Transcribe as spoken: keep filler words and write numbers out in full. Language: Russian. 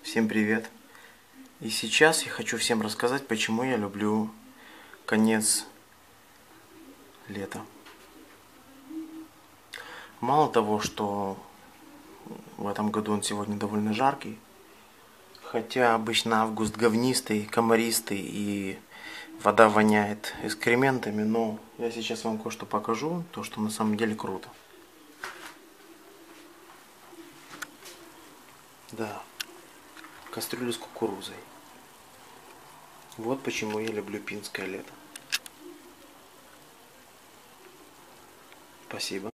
Всем привет! И сейчас я хочу всем рассказать, почему я люблю конец лета. Мало того, что в этом году он сегодня довольно жаркий, хотя обычно август говнистый, комаристый и вода воняет экскрементами, но я сейчас вам кое-что покажу, то, что на самом деле круто. Да, кастрюля с кукурузой. Вот почему я люблю пинское лето. Спасибо.